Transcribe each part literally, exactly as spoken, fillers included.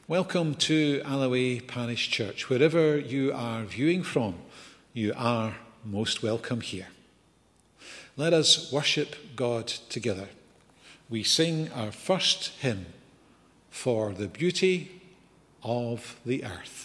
Welcome to Alloway Parish Church. Wherever you are viewing from, you are most welcome here. Let us worship God together. We sing our first hymn, For the Beauty of the Earth.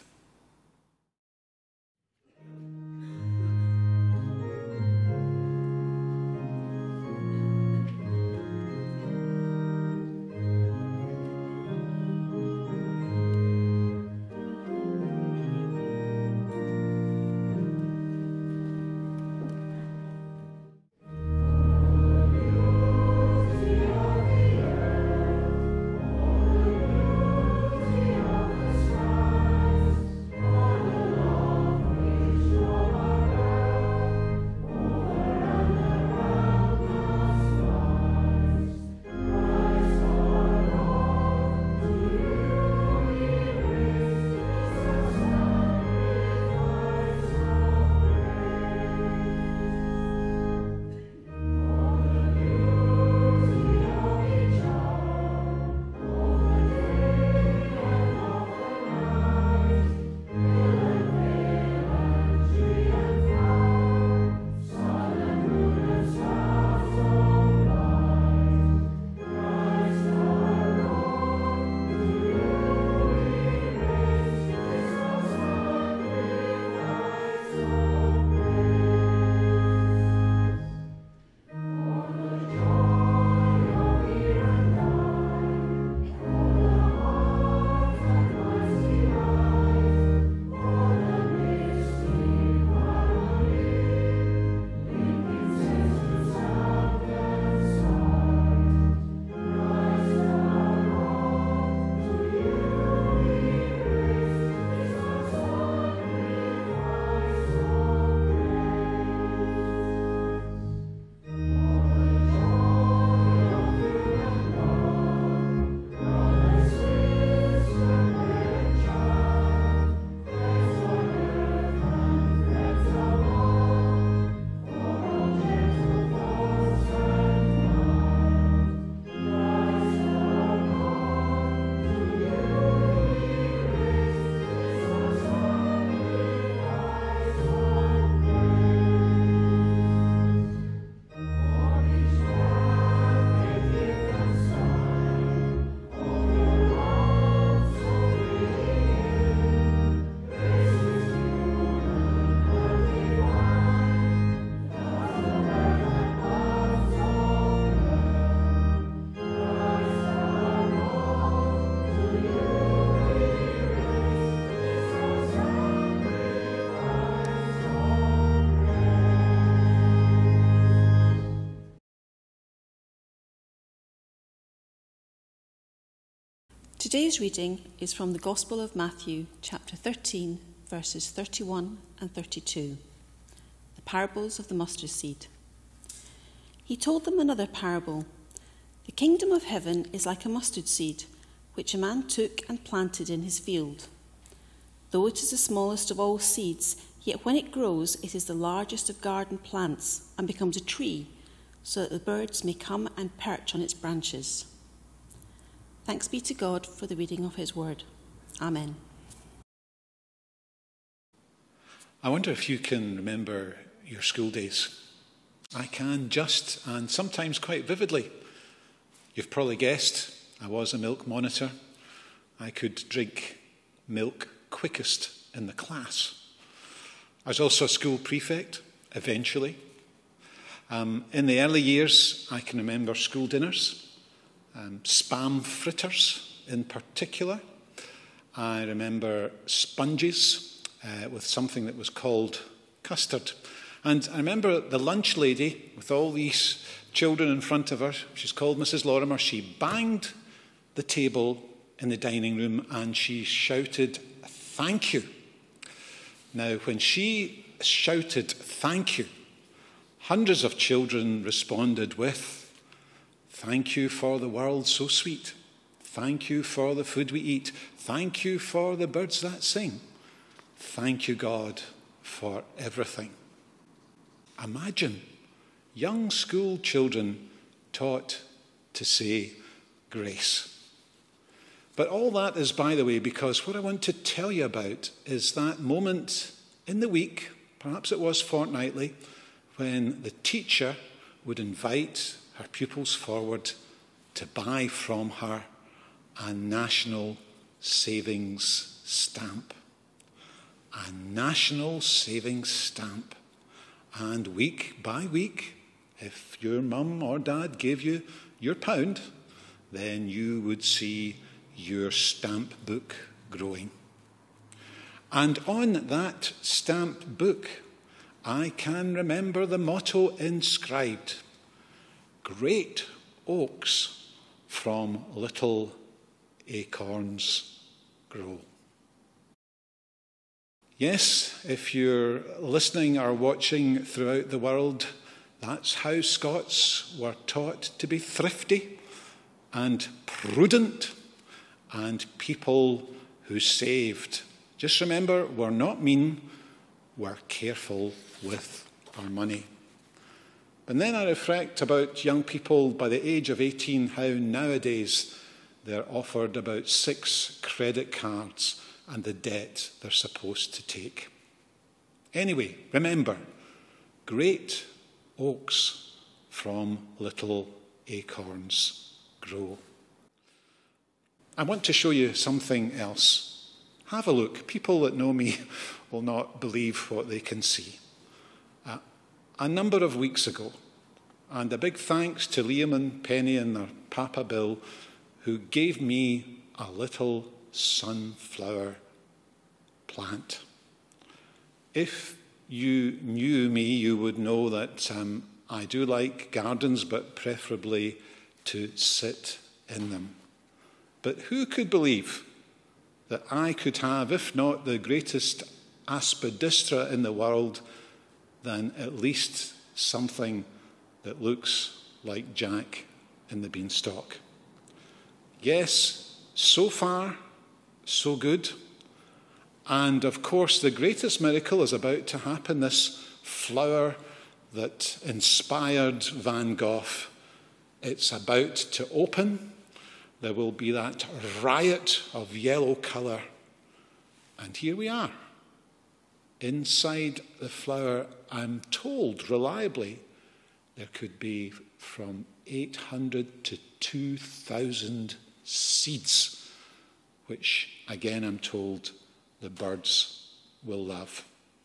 Today's reading is from the Gospel of Matthew, chapter thirteen, verses thirty-one and thirty-two, the parables of the mustard seed. He told them another parable. The kingdom of heaven is like a mustard seed, which a man took and planted in his field. Though it is the smallest of all seeds, yet when it grows, it is the largest of garden plants and becomes a tree, so that the birds may come and perch on its branches. Thanks be to God for the reading of his word. Amen. I wonder if you can remember your school days. I can, just and sometimes quite vividly. You've probably guessed I was a milk monitor. I could drink milk quickest in the class. I was also a school prefect, eventually. Um, in the early years, I can remember school dinners. Um, spam fritters in particular. I remember sponges uh, with something that was called custard. And I remember the lunch lady with all these children in front of her. She's called Missus Lorimer. She banged the table in the dining room and she shouted, "Thank you." Now, when she shouted, "Thank you," hundreds of children responded with, "Thank you for the world so sweet. Thank you for the food we eat. Thank you for the birds that sing. Thank you, God, for everything." Imagine young school children taught to say grace. But all that is by the way, because what I want to tell you about is that moment in the week, perhaps it was fortnightly, when the teacher would invite her pupils forward to buy from her a national savings stamp. A national savings stamp. And week by week, if your mum or dad gave you your pound, then you would see your stamp book growing. And on that stamp book, I can remember the motto inscribed: great oaks from little acorns grow. Yes, if you're listening or watching throughout the world, that's how Scots were taught to be thrifty and prudent and people who saved. Just remember, we're not mean, we're careful with our money. And then I reflect about young people by the age of eighteen, how nowadays they're offered about six credit cards and the debt they're supposed to take. Anyway, remember, great oaks from little acorns grow. I want to show you something else. Have a look. People that know me will not believe what they can see. Uh, a number of weeks ago, and a big thanks to Liam and Penny and their Papa Bill, who gave me a little sunflower plant. If you knew me, you would know that um, I do like gardens, but preferably to sit in them. But who could believe that I could have, if not the greatest aspidistra in the world, then at least something that looks like Jack in the beanstalk? Yes, so far, so good. And of course, the greatest miracle is about to happen. This flower that inspired Van Gogh, it's about to open. There will be that riot of yellow colour. And here we are. Inside the flower, I'm told reliably, there could be from eight hundred to two thousand seeds, which again I'm told the birds will love.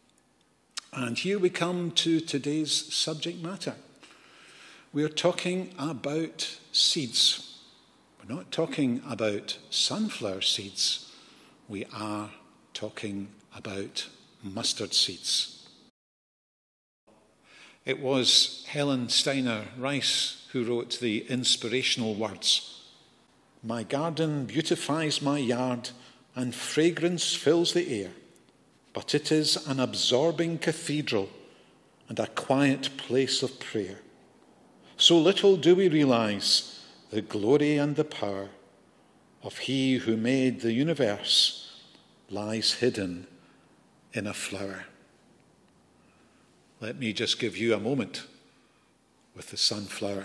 And here we come to today's subject matter. We're talking about seeds. We're not talking about sunflower seeds. We are talking about mustard seeds. It was Helen Steiner Rice who wrote the inspirational words: "My garden beautifies my yard, and fragrance fills the air, but it is an absorbing cathedral and a quiet place of prayer. So little do we realize the glory and the power of He who made the universe lies hidden in a flower." Let me just give you a moment with the sunflower.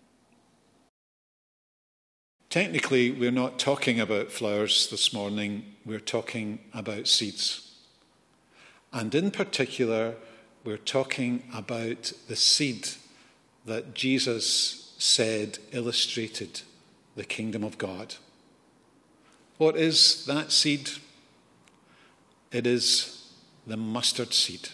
Technically, we're not talking about flowers this morning, we're talking about seeds. And in particular, we're talking about the seed that Jesus said illustrated the kingdom of God. What is that seed? It is the mustard seed.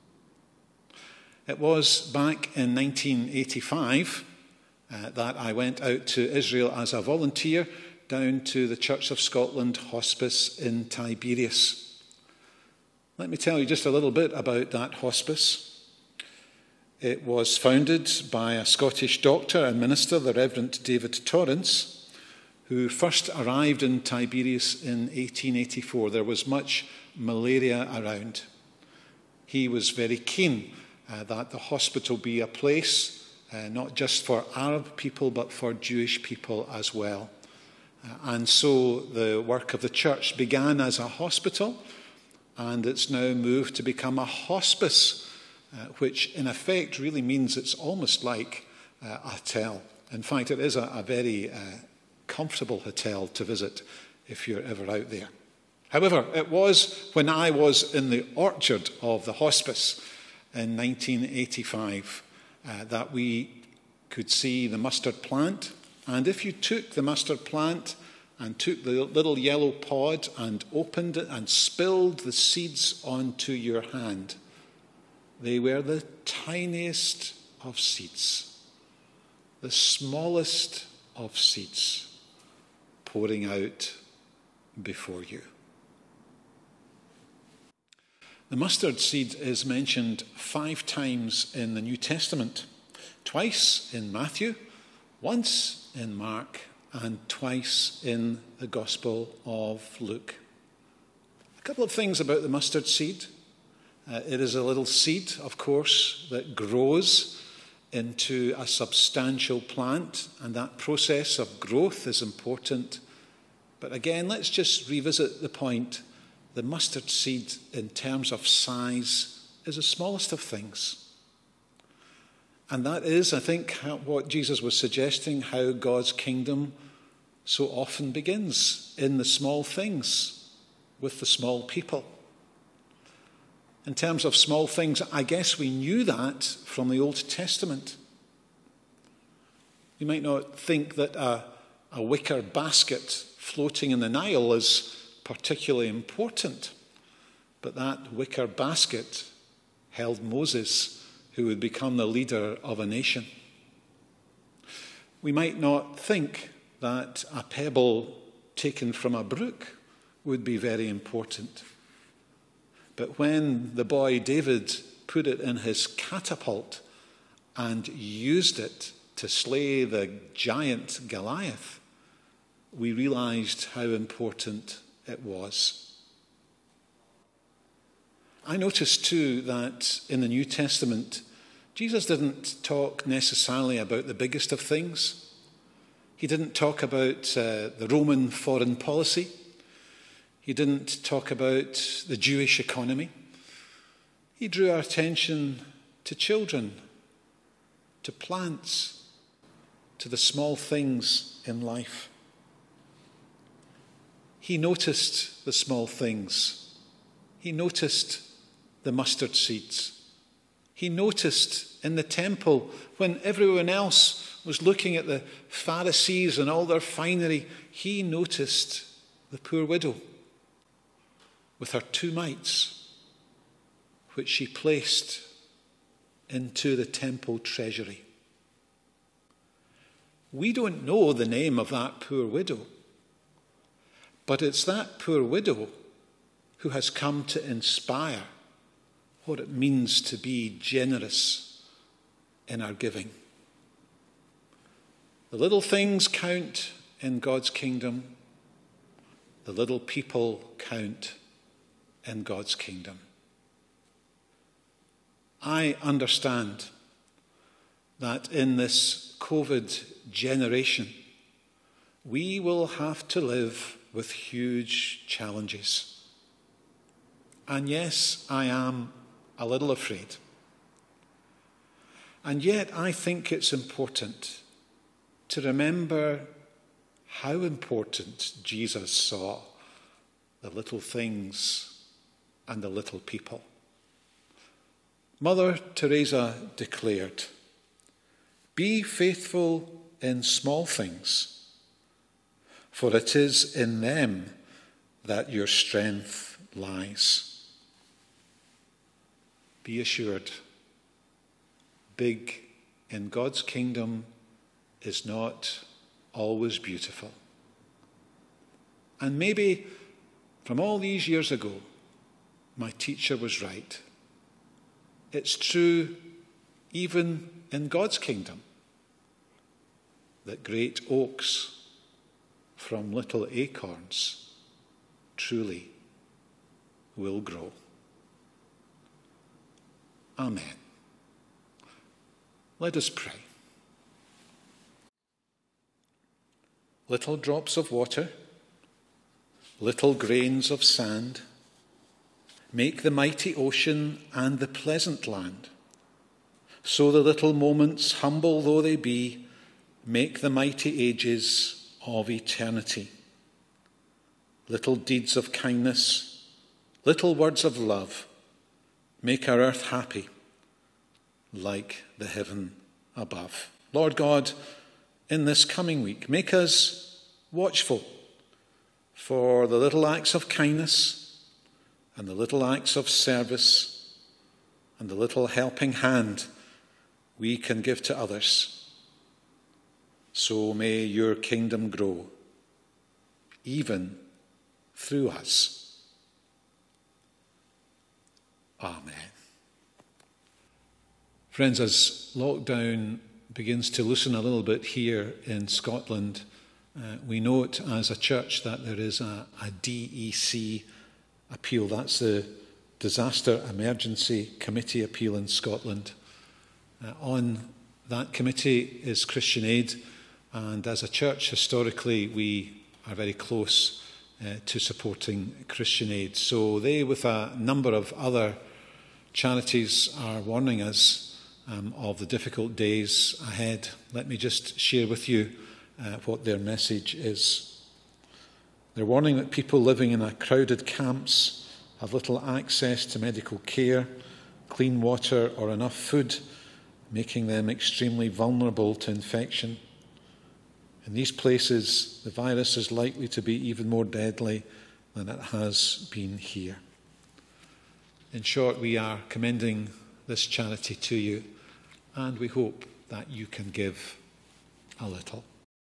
It was back in nineteen eighty-five uh, that I went out to Israel as a volunteer down to the Church of Scotland hospice in Tiberias. Let me tell you just a little bit about that hospice. It was founded by a Scottish doctor and minister, the Reverend David Torrance, who first arrived in Tiberias in eighteen eighty-four. There was much malaria around. He was very keen uh, that the hospital be a place uh, not just for Arab people but for Jewish people as well. Uh, and so the work of the church began as a hospital, and it's now moved to become a hospice, uh, which in effect really means it's almost like uh, a hotel. In fact, it is a, a very uh, comfortable hotel to visit if you're ever out there. However, it was when I was in the orchard of the hospice in nineteen eighty-five uh, that we could see the mustard plant. And if you took the mustard plant and took the little yellow pod and opened it and spilled the seeds onto your hand, they were the tiniest of seeds, the smallest of seeds pouring out before you. The mustard seed is mentioned five times in the New Testament, twice in Matthew, once in Mark, and twice in the Gospel of Luke. A couple of things about the mustard seed. Uh, it is a little seed, of course, that grows into a substantial plant, and that process of growth is important. But again, let's just revisit the point. The mustard seed, in terms of size, is the smallest of things. And that is, I think, how, what Jesus was suggesting, how God's kingdom so often begins in the small things, with the small people. In terms of small things, I guess we knew that from the Old Testament. You might not think that a, a wicker basket floating in the Nile is particularly important, but that wicker basket held Moses, who would become the leader of a nation. We might not think that a pebble taken from a brook would be very important, but when the boy David put it in his catapult and used it to slay the giant Goliath, we realized how important it was. I noticed too that in the New Testament, Jesus didn't talk necessarily about the biggest of things. He didn't talk about uh, the Roman foreign policy. He didn't talk about the Jewish economy. He drew our attention to children, to plants, to the small things in life. He noticed the small things. He noticed the mustard seeds. He noticed in the temple when everyone else was looking at the Pharisees and all their finery, he noticed the poor widow with her two mites, which she placed into the temple treasury. We don't know the name of that poor widow, but it's that poor widow who has come to inspire what it means to be generous in our giving. The little things count in God's kingdom. The little people count in God's kingdom. I understand that in this COVID generation, we will have to live with huge challenges. And yes, I am a little afraid. And yet I think it's important to remember how important Jesus saw the little things and the little people. Mother Teresa declared, "Be faithful in small things, for it is in them that your strength lies." Be assured, big in God's kingdom is not always beautiful. And maybe from all these years ago, my teacher was right. It's true even in God's kingdom that great oaks from little acorns truly will grow. Amen. Let us pray. Little drops of water, little grains of sand, make the mighty ocean and the pleasant land. So the little moments, humble though they be, make the mighty ages of eternity. little deeds of kindness, little words of love, make our earth happy, like the heaven above. Lord God, in this coming week, make us watchful for the little acts of kindness and the little acts of service and the little helping hand we can give to others. So may your kingdom grow, even through us. Amen. Friends, as lockdown begins to loosen a little bit here in Scotland, uh, we note as a church that there is a, a D E C appeal. That's the Disaster Emergency Committee appeal in Scotland. Uh, on that committee is Christian Aid, and as a church, historically, we are very close uh, to supporting Christian Aid. So they, with a number of other charities, are warning us Um, of the difficult days ahead. Let me just share with you uh, what their message is. They're warning that people living in a crowded camps have little access to medical care, clean water or enough food, making them extremely vulnerable to infection. In these places, the virus is likely to be even more deadly than it has been here. In short, we are commending this charity to you, and we hope that you can give a little.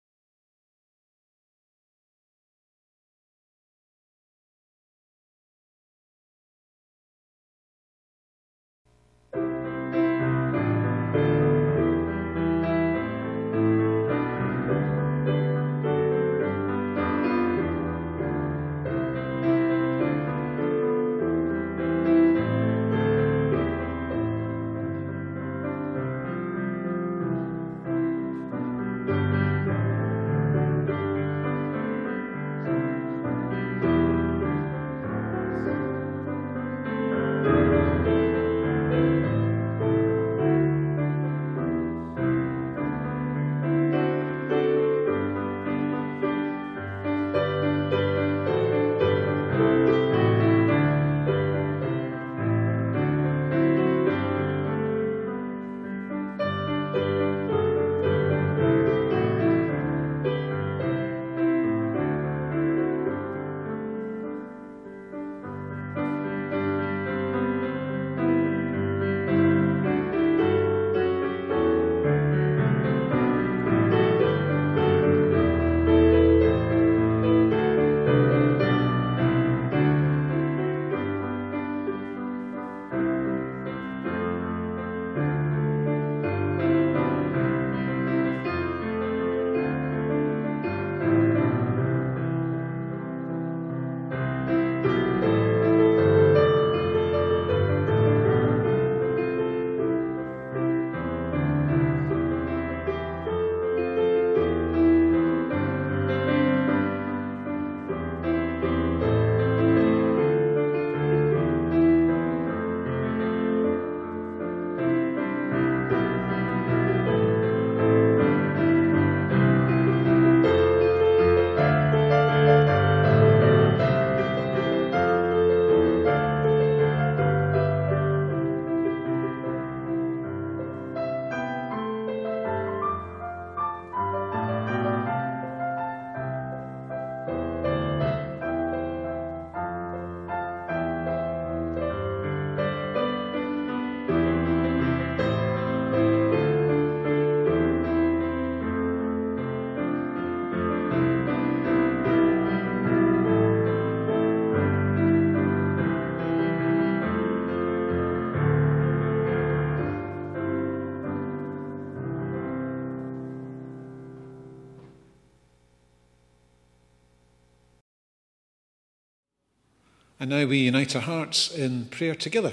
And now we unite our hearts in prayer together.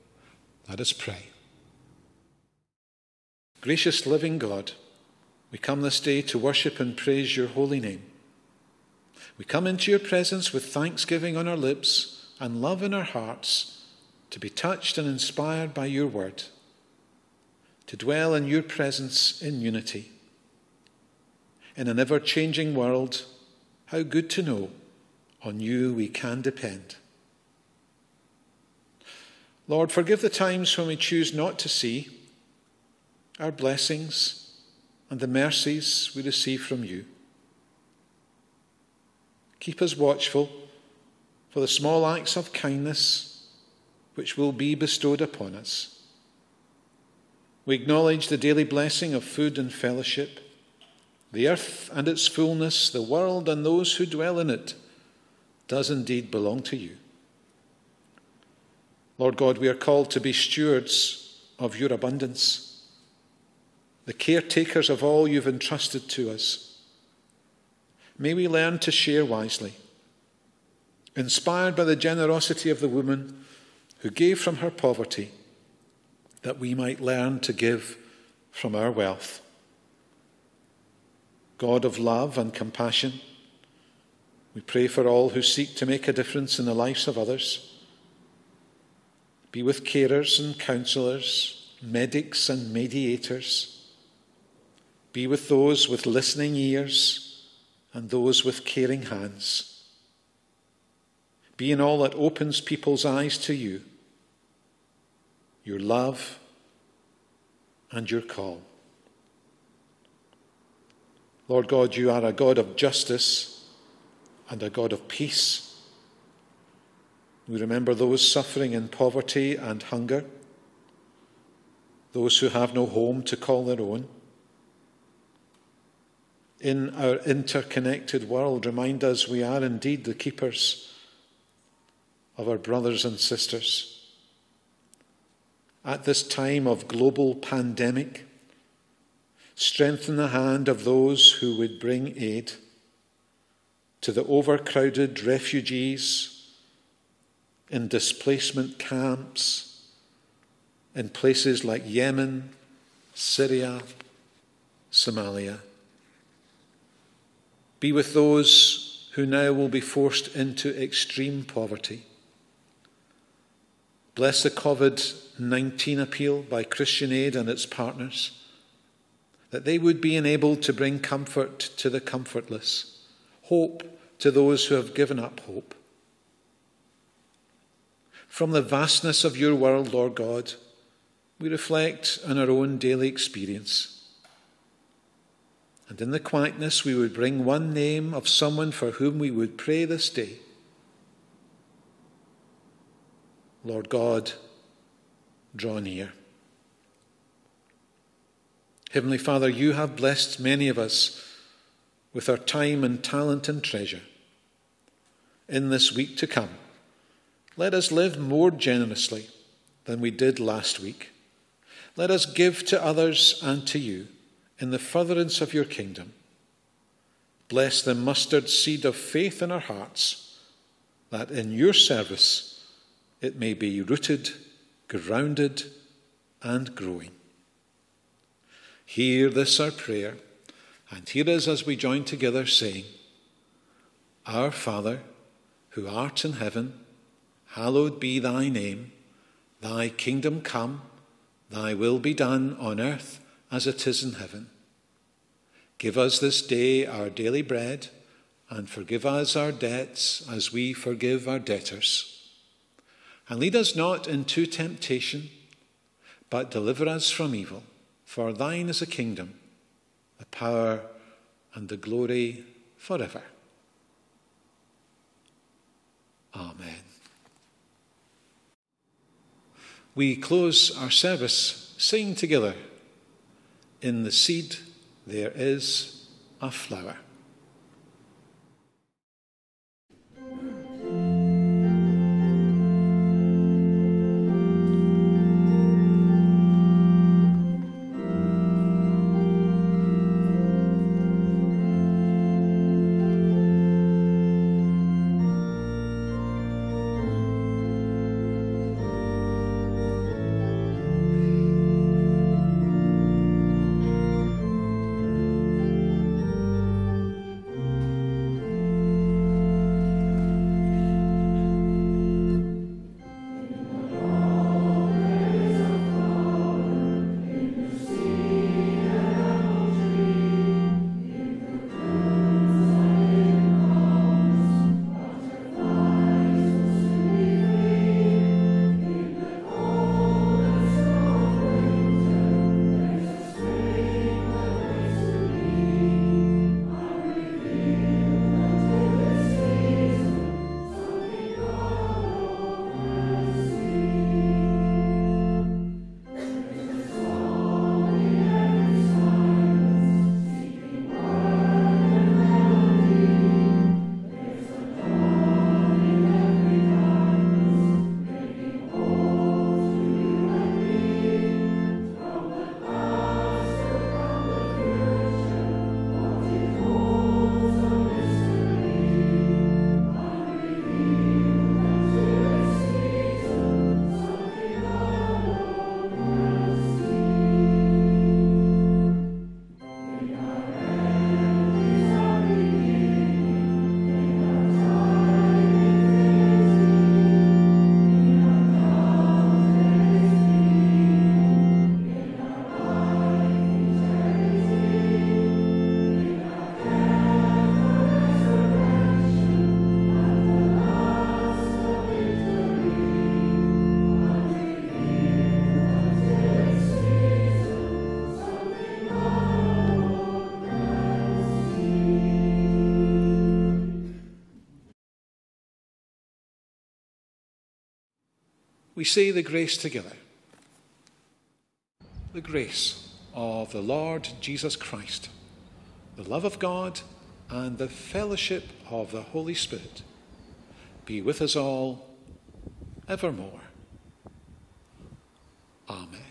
Let us pray. Gracious living God, we come this day to worship and praise your holy name. We come into your presence with thanksgiving on our lips and love in our hearts, to be touched and inspired by your word, to dwell in your presence in unity. In an ever-changing world, how good to know On you we can depend. Lord, forgive the times when we choose not to see our blessings and the mercies we receive from you. Keep us watchful for the small acts of kindness which will be bestowed upon us. We acknowledge the daily blessing of food and fellowship, the earth and its fullness, the world and those who dwell in it, does indeed belong to you. Lord God, we are called to be stewards of your abundance, the caretakers of all you've entrusted to us. May we learn to share wisely, inspired by the generosity of the woman who gave from her poverty, that we might learn to give from our wealth. God of love and compassion, we pray for all who seek to make a difference in the lives of others. Be with carers and counsellors, medics and mediators. Be with those with listening ears and those with caring hands. Be in all that opens people's eyes to you, your love and your call. Lord God, you are a God of justice and a God of peace. We remember those suffering in poverty and hunger, those who have no home to call their own. In our interconnected world, remind us we are indeed the keepers of our brothers and sisters. At this time of global pandemic, strengthen the hand of those who would bring aid to the overcrowded refugees in displacement camps in places like Yemen, Syria, Somalia. Be with those who now will be forced into extreme poverty. Bless the COVID nineteen appeal by Christian Aid and its partners, that they would be enabled to bring comfort to the comfortless, hope to those who have given up hope. From the vastness of your world, Lord God, we reflect on our own daily experience. And in the quietness, we would bring one name of someone for whom we would pray this day. Lord God, draw near. Heavenly Father, you have blessed many of us with our time and talent and treasure. In this week to come, let us live more generously than we did last week. Let us give to others and to you in the furtherance of your kingdom. Bless the mustard seed of faith in our hearts, that in your service it may be rooted, grounded, and growing. Hear this our prayer, and hear us as we join together saying, Our Father, who art in heaven, hallowed be thy name. Thy kingdom come, thy will be done on earth as it is in heaven. Give us this day our daily bread, and forgive us our debts as we forgive our debtors. And lead us not into temptation, but deliver us from evil. For thine is the kingdom, the power, and the glory forever. Amen. We close our service singing together, In the seed there is a flower. we say the grace together. The grace of the Lord Jesus Christ, the love of God, and the fellowship of the Holy Spirit be with us all evermore. Amen.